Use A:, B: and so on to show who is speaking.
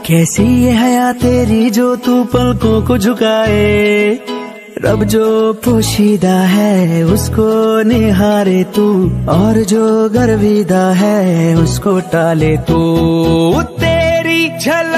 A: कैसी ये हया तेरी जो तू पलकों को झुकाए, रब जो पोशीदा है उसको निहारे तू, और जो गर्विदा है उसको टाले तू। तेरी झलक